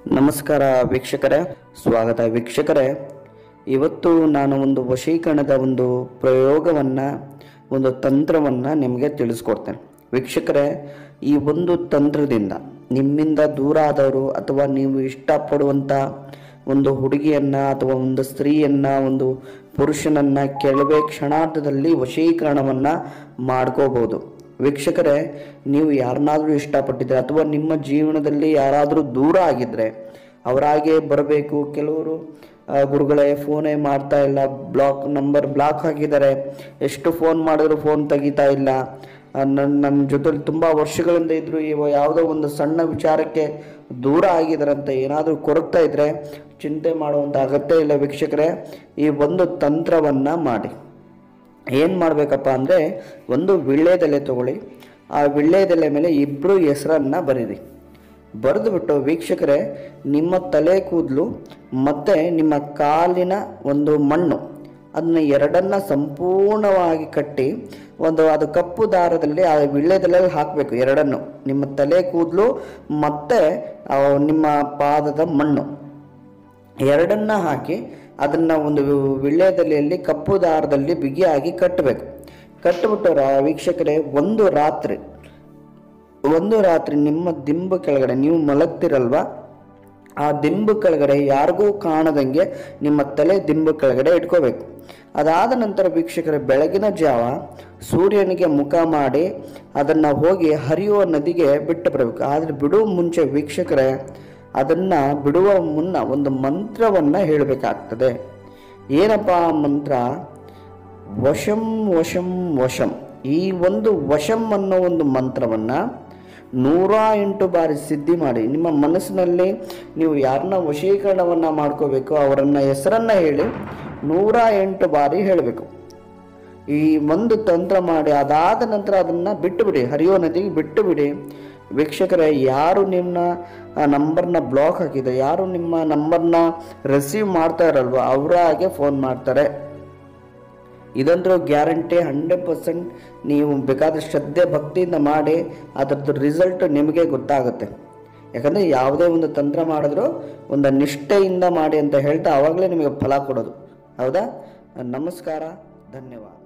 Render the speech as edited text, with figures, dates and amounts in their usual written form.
ನಮಸ್ಕಾರ ವೀಕ್ಷಕರೇ, ಸ್ವಾಗತ ವೀಕ್ಷಕರೇ. ಇವತ್ತು ನಾನು ಒಂದು ವಶೀಕರಣದ ಒಂದು ಪ್ರಯೋಗವನ್ನು, ಒಂದು ತಂತ್ರವನ್ನು ನಿಮಗೆ ತಿಳಿಸ್ಕೊಡ್ತೇನೆ ವೀಕ್ಷಕರೇ. ಈ ಒಂದು ತಂತ್ರದಿಂದ ನಿಮ್ಮಿಂದ ದೂರ ಆದವರು ಅಥವಾ ನೀವು ಇಷ್ಟಪಡುವಂಥ ಒಂದು ಹುಡುಗಿಯನ್ನು ಅಥವಾ ಒಂದು ಸ್ತ್ರೀಯನ್ನು, ಒಂದು ಪುರುಷನನ್ನು ಕೆಲವೇ ಕ್ಷಣಾರ್ಧದಲ್ಲಿ ವಶೀಕರಣವನ್ನು ಮಾಡ್ಕೋಬೋದು ವೀಕ್ಷಕರೇ. ನೀವು ಯಾರನ್ನಾದರೂ ಇಷ್ಟಪಟ್ಟಿದ್ರೆ ಅಥವಾ ನಿಮ್ಮ ಜೀವನದಲ್ಲಿ ಯಾರಾದರೂ ದೂರ ಆಗಿದ್ದರೆ ಅವರಾಗೆ ಬರಬೇಕು. ಕೆಲವರು ಗುರುಗಳೇ ಫೋನೇ ಮಾಡ್ತಾ ಇಲ್ಲ, ನಂಬರ್ ಬ್ಲಾಕ್ ಹಾಕಿದ್ದಾರೆ, ಎಷ್ಟು ಫೋನ್ ಮಾಡಿದ್ರು ಫೋನ್ ತೆಗಿತಾ ಇಲ್ಲ, ನನ್ನ ಜೊತೆಲಿ ತುಂಬ ವರ್ಷಗಳಿಂದ ಇದ್ದರು, ಯಾವುದೋ ಒಂದು ಸಣ್ಣ ವಿಚಾರಕ್ಕೆ ದೂರ ಆಗಿದ್ದಾರಂತ ಏನಾದರೂ ಕೊರಗ್ತಾ ಇದ್ದರೆ ಚಿಂತೆ ಮಾಡುವಂಥ ಅಗತ್ಯ ಇಲ್ಲ ವೀಕ್ಷಕರೇ. ಈ ಒಂದು ತಂತ್ರವನ್ನು ಮಾಡಿ. ಏನು ಮಾಡಬೇಕಪ್ಪ ಅಂದರೆ, ಒಂದು ವೀಳ್ಯದೆಲೆ ತಗೊಳ್ಳಿ. ಆ ವೀಳ್ಯದೆಲೆ ಮೇಲೆ ಇಬ್ಬರು ಹೆಸರನ್ನು ಬರೀರಿ. ಬರೆದುಬಿಟ್ಟು ವೀಕ್ಷಕರೇ, ನಿಮ್ಮ ತಲೆ ಕೂದಲು ಮತ್ತು ನಿಮ್ಮ ಕಾಲಿನ ಒಂದು ಮಣ್ಣು ಅದನ್ನ ಎರಡನ್ನ ಸಂಪೂರ್ಣವಾಗಿ ಕಟ್ಟಿ ಅದು ಕಪ್ಪು ದಾರದಲ್ಲಿ ಆ ವೀಳ್ಯದೆಲೆಯಲ್ಲಿ ಹಾಕಬೇಕು. ಎರಡನ್ನು, ನಿಮ್ಮ ತಲೆ ಕೂದಲು ಮತ್ತು ನಿಮ್ಮ ಪಾದದ ಮಣ್ಣು ಎರಡನ್ನ ಹಾಕಿ ಅದನ್ನು ಒಂದು ವೀಳ್ಯದೆಲೆಯಲ್ಲಿ ಕಪ್ಪು ದಾರದಲ್ಲಿ ಬಿಗಿಯಾಗಿ ಕಟ್ಟಬೇಕು. ಕಟ್ಟಿಬಿಟ್ಟು ವೀಕ್ಷಕರೇ, ಒಂದು ರಾತ್ರಿ ನಿಮ್ಮ ದಿಂಬು ಕೆಳಗಡೆ ನೀವು ಮಲಗ್ತಿರಲ್ವ, ಆ ದಿಂಬು ಕೆಳಗಡೆ ಯಾರಿಗೂ ಕಾಣದಂಗೆ ನಿಮ್ಮ ತಲೆ ದಿಂಬು ಕೆಳಗಡೆ ಇಟ್ಕೋಬೇಕು. ಅದಾದ ನಂತರ ವೀಕ್ಷಕರೇ, ಬೆಳಗಿನ ಜಾವ ಸೂರ್ಯನಿಗೆ ಮುಖ ಮಾಡಿ ಅದನ್ನು ಹೋಗಿ ಹರಿಯುವ ನದಿಗೆ ಬಿಟ್ಟು ಬರಬೇಕು. ಆದರೆ ಬಿಡುವ ಮುಂಚೆ ವೀಕ್ಷಕರೇ, ಅದನ್ನು ಬಿಡುವ ಮುನ್ನ ಒಂದು ಮಂತ್ರವನ್ನು ಹೇಳಬೇಕಾಗ್ತದೆ. ಏನಪ್ಪ ಆ ಮಂತ್ರ? ವಶಂ ವಶಂ ವಶಂ. ಈ ಒಂದು ವಶಂ ಅನ್ನೋ ಒಂದು ಮಂತ್ರವನ್ನು 108 ಬಾರಿ ಸಿದ್ಧಿ ಮಾಡಿ ನಿಮ್ಮ ಮನಸ್ಸಿನಲ್ಲಿ ನೀವು ಯಾರನ್ನ ವಶೀಕರಣವನ್ನು ಮಾಡ್ಕೋಬೇಕು ಅವರನ್ನ ಹೆಸರನ್ನು ಹೇಳಿ 108 ಬಾರಿ ಹೇಳಬೇಕು. ಈ ಒಂದು ತಂತ್ರ ಮಾಡಿ ಅದಾದ ನಂತರ ಅದನ್ನು ಬಿಟ್ಟು ಬಿಡಿ, ಹರಿಯೋ ನದಿಗೆ ಬಿಟ್ಟು ಬಿಡಿ ವೀಕ್ಷಕರೇ. ಯಾರು ನಿಮ್ಮ ನಂಬರ್ನ ಬ್ಲಾಕ್ ಹಾಕಿದ್ದಾರೆ, ಯಾರು ನಿಮ್ಮ ನಂಬರ್ನ ರಿಸೀವ್ ಮಾಡ್ತಾ ಇರಲ್ವ ಅವರ ಹಾಗೆ ಫೋನ್ ಮಾಡ್ತಾರೆ. ಇದಂದ್ರೂ ಗ್ಯಾರಂಟಿ 100%. ನೀವು ಬೇಕಾದರೆ ಶ್ರದ್ಧೆ ಭಕ್ತಿಯಿಂದ ಮಾಡಿ, ಅದರದ್ದು ರಿಸಲ್ಟ್ ನಿಮಗೆ ಗೊತ್ತಾಗುತ್ತೆ. ಯಾಕಂದರೆ ಯಾವುದೇ ಒಂದು ತಂತ್ರ ಮಾಡಿದ್ರೂ ಒಂದು ನಿಷ್ಠೆಯಿಂದ ಮಾಡಿ ಅಂತ ಹೇಳ್ತಾ ಆವಾಗಲೇ ನಿಮಗೆ ಫಲ ಕೊಡೋದು. ಹೌದಾ? ನಮಸ್ಕಾರ, ಧನ್ಯವಾದ.